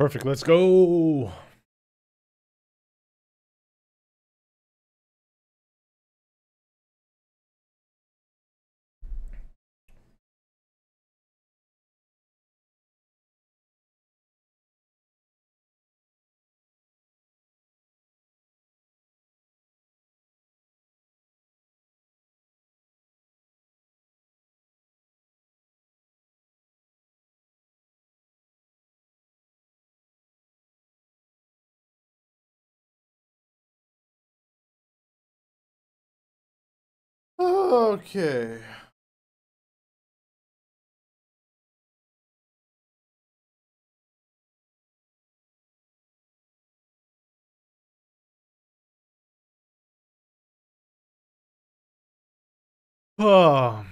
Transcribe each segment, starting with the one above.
Perfect. Let's go. Okay. Oh.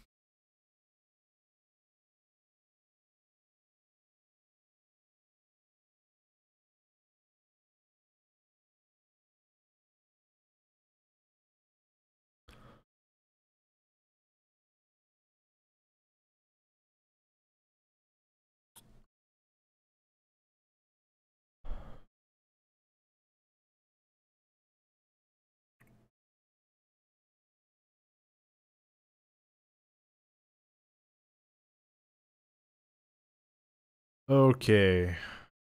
Okay.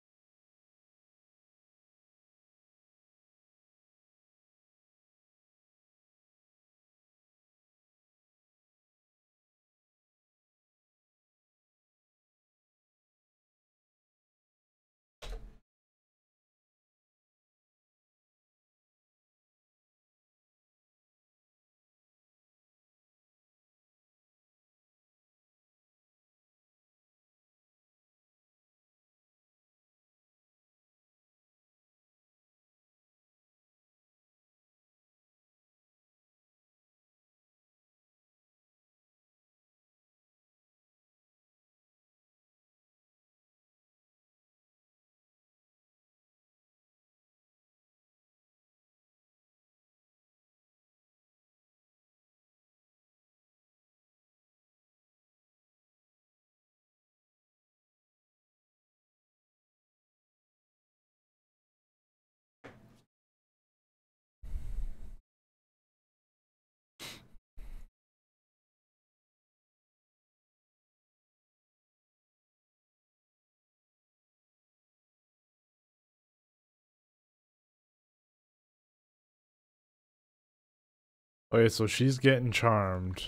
Okay, so she's getting charmed.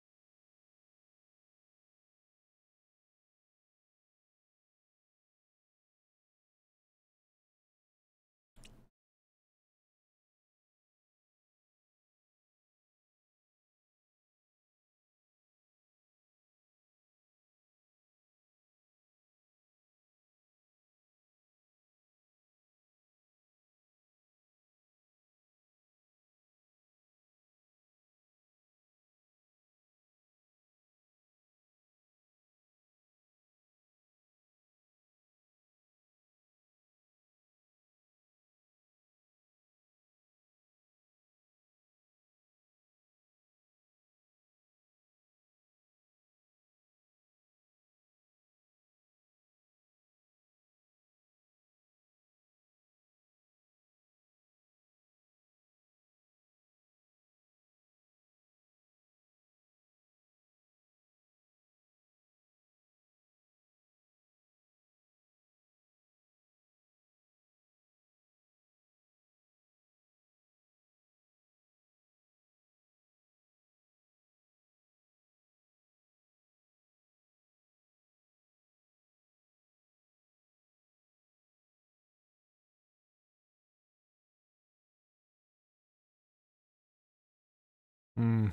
Hmm.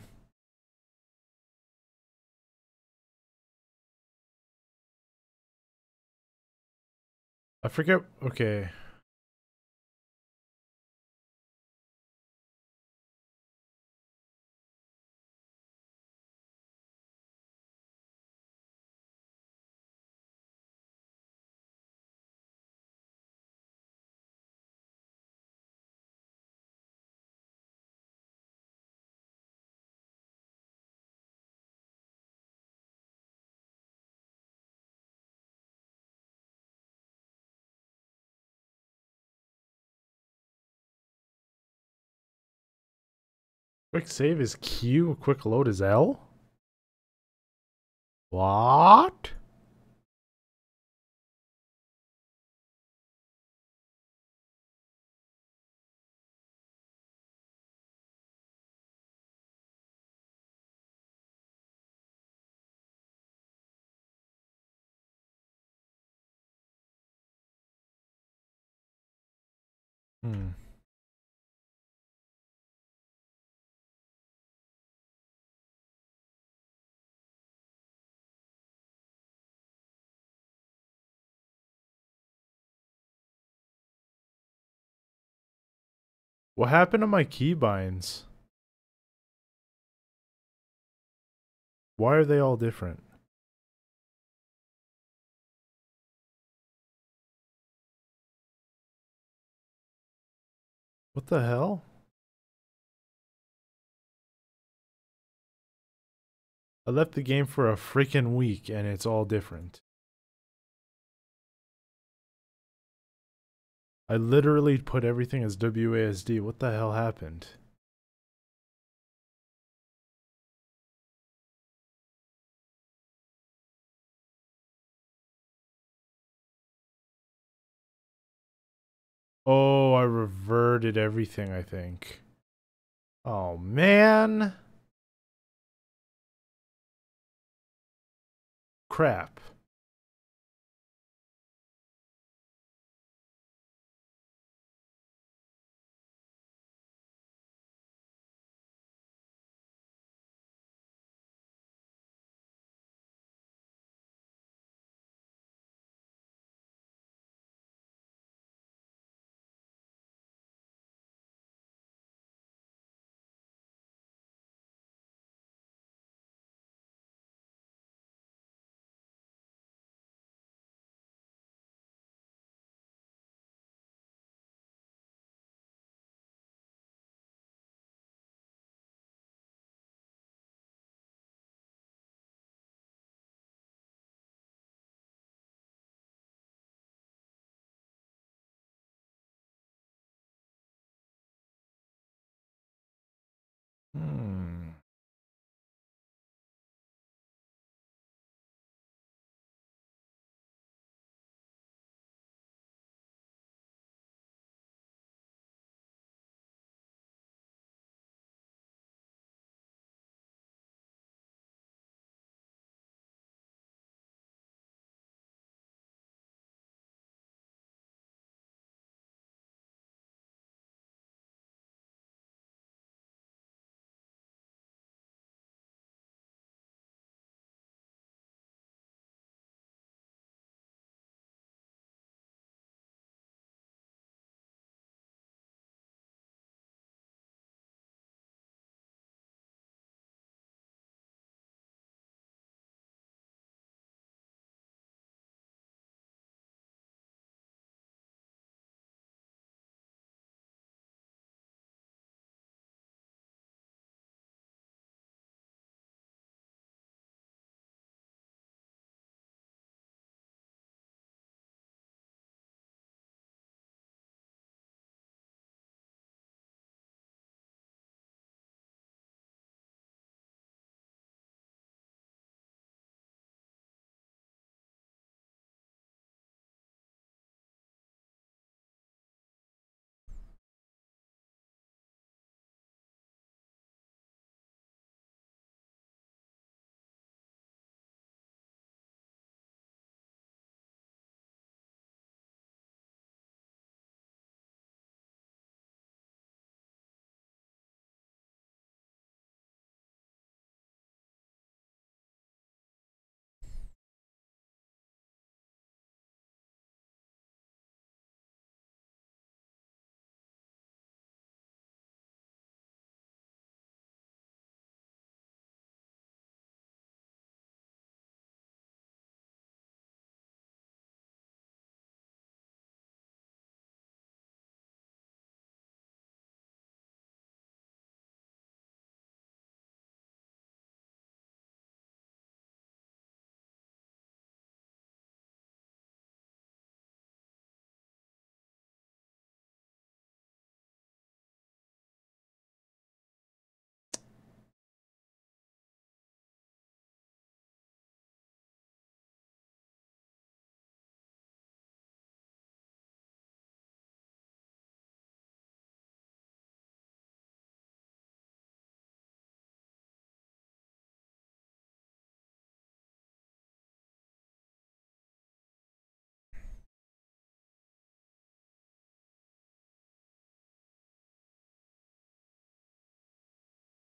I forget. Okay. Quick save is Q, quick load is L? What? Hmm. What happened to my keybinds? Why are they all different? What the hell? I left the game for a freaking week and it's all different. I literally put everything as WASD. What the hell happened? Oh, I reverted everything, I think. Oh, man. Crap. Hmm.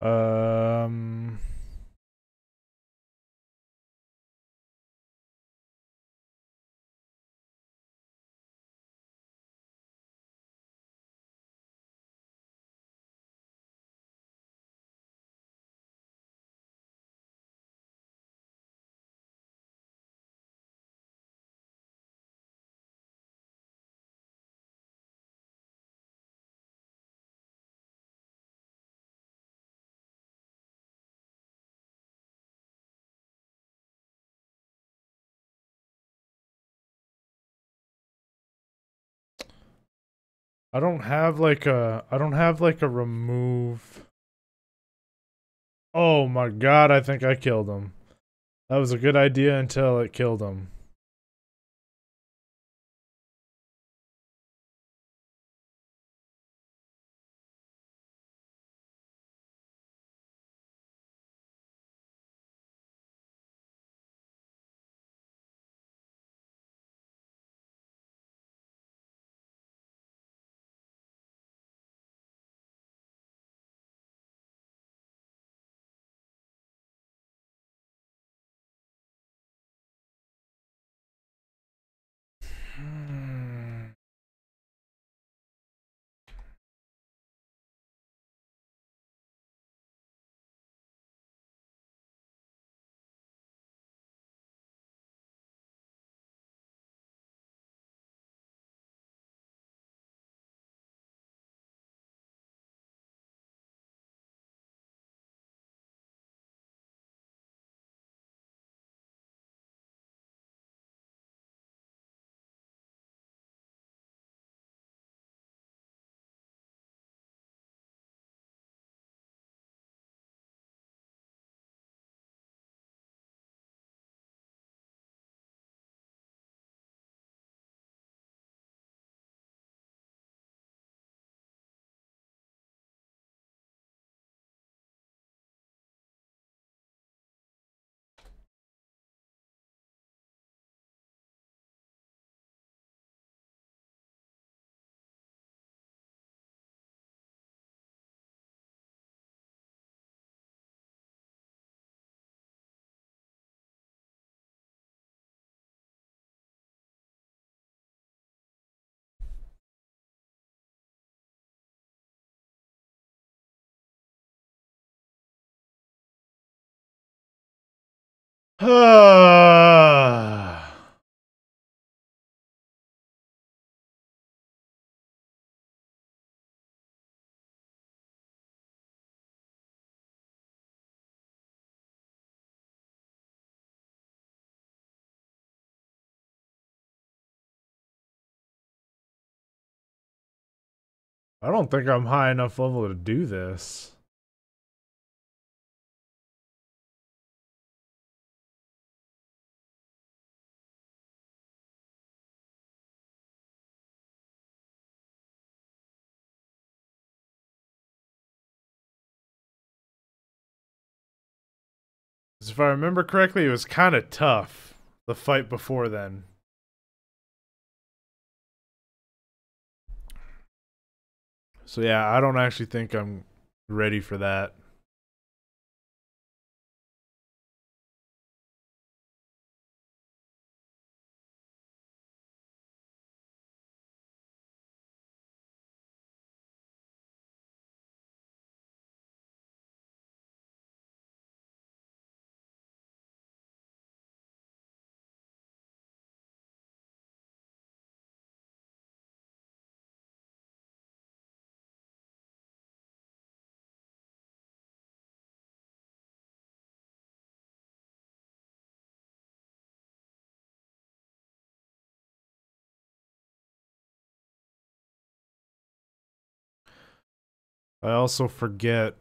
Um. I don't have like a remove. Oh my god, I think I killed him. That was a good idea until it killed him. I don't think I'm high enough level to do this. If I remember correctly, it was kind of tough, the fight before then. So yeah, I don't actually think I'm ready for that. I also forget.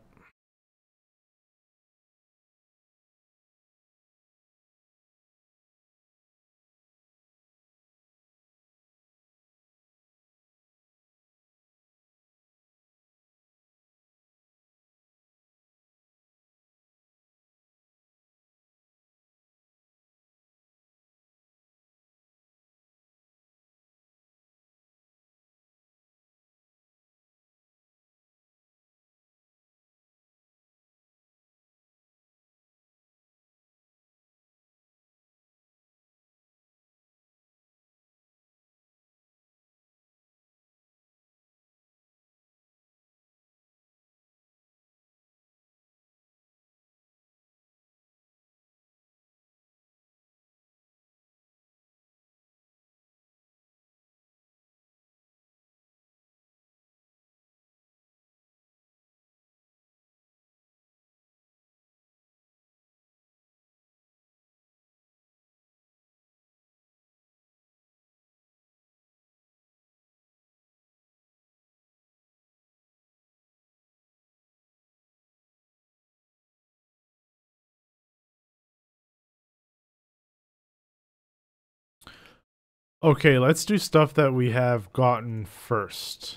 Okay, let's do stuff that we have gotten first.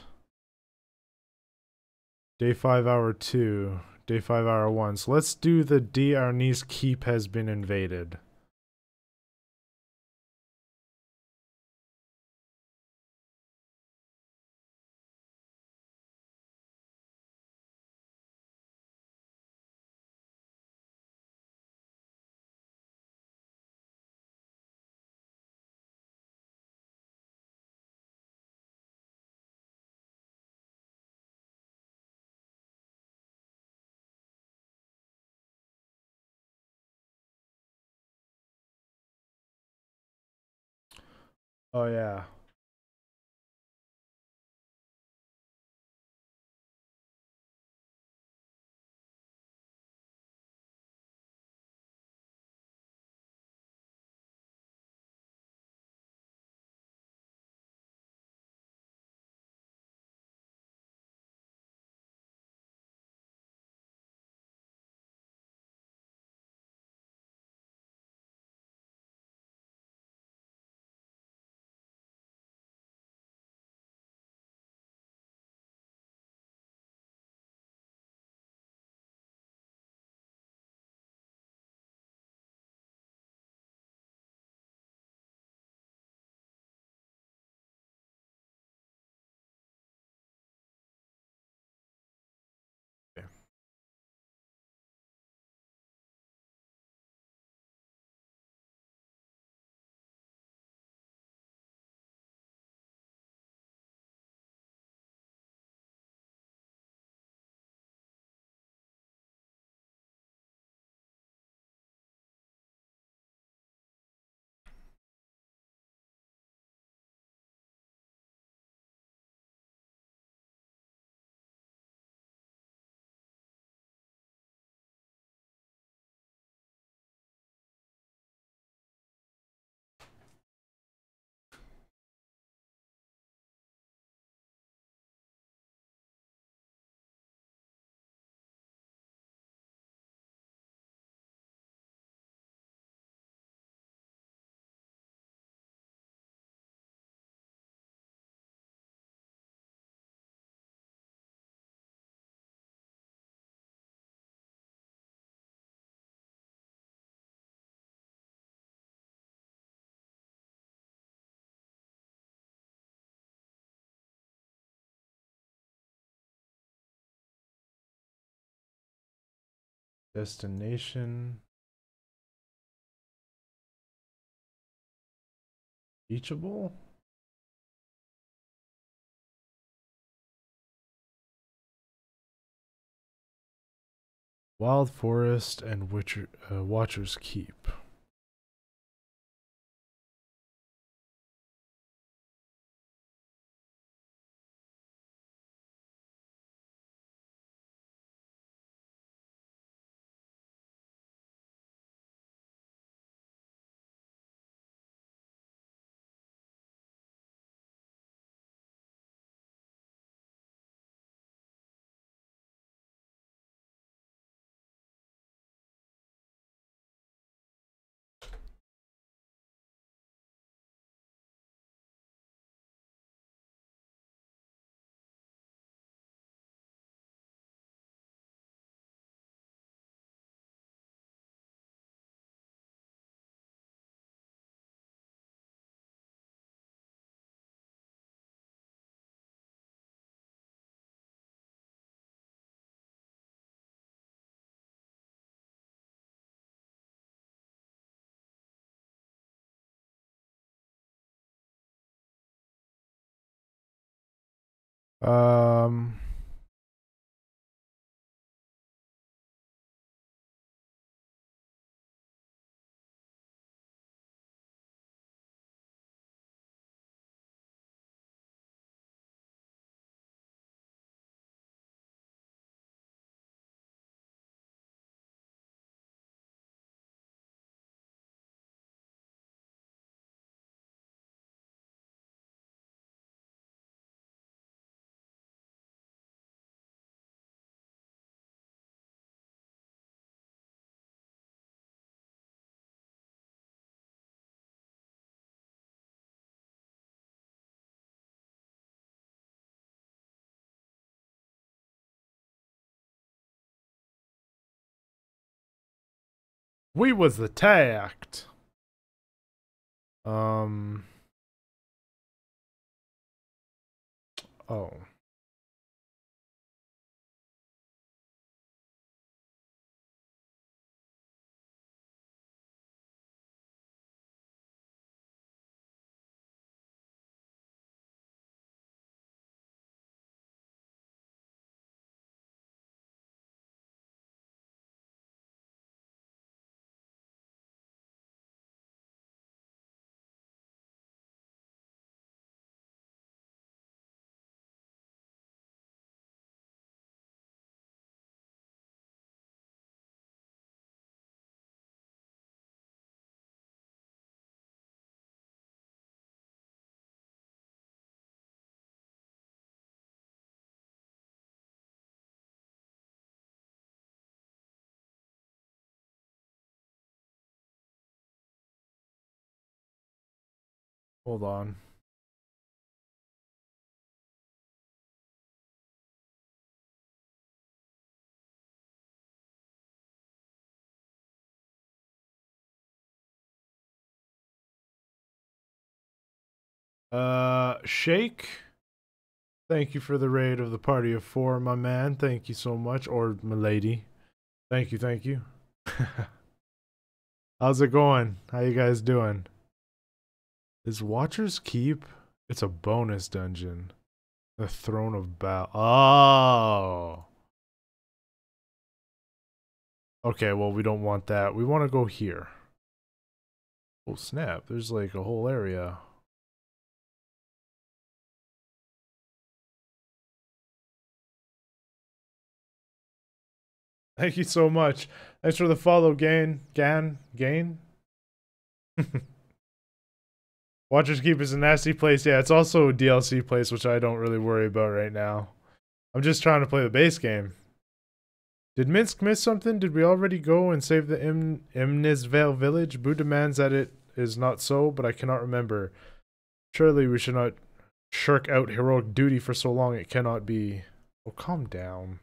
Day 5, hour 2. Day 5, hour 1. So let's do the D. Arnis keep has been invaded. Oh yeah. Destination. Reachable? Wild Forest and Watcher's Keep. Um, We was attacked. Oh. Hold on. Shake. Thank you for the raid of the party of 4, my man. Thank you so much. Or milady. Thank you, thank you. How's it going? How you guys doing? Is Watcher's Keep? It's a bonus dungeon. The Throne of Baldur. Oh. Okay, well, we don't want that. We want to go here. Oh, snap. There's like a whole area. Thank you so much. Thanks for the follow, Gain. Watcher's Keep is a nasty place. Yeah, it's also a DLC place, which I don't really worry about right now. I'm just trying to play the base game. Did Minsk miss something? Did we already go and save the Imnisvale village? Boo demands that it is not so, but I cannot remember. Surely we should not shirk out heroic duty for so long. It cannot be. Oh, calm down.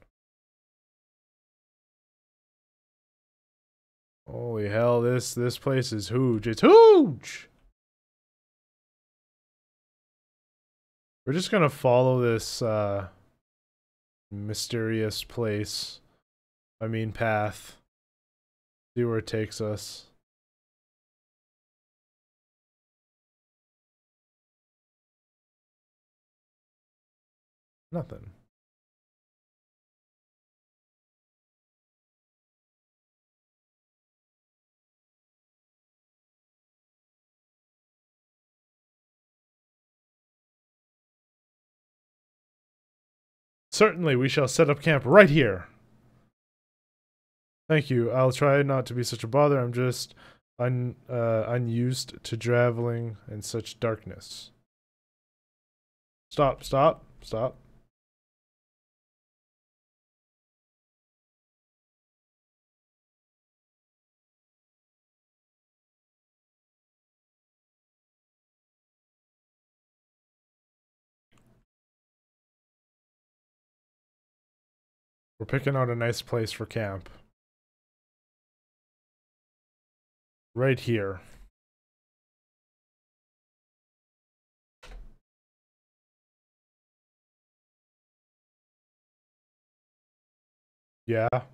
Holy hell, this place is huge. It's huge! We're just gonna follow this mysterious place. I mean path. See where it takes us. Nothing. Certainly, we shall set up camp right here. Thank you. I'll try not to be such a bother. I'm just unused to traveling in such darkness. Stop, stop, stop. We're picking out a nice place for camp. Right here. Yeah.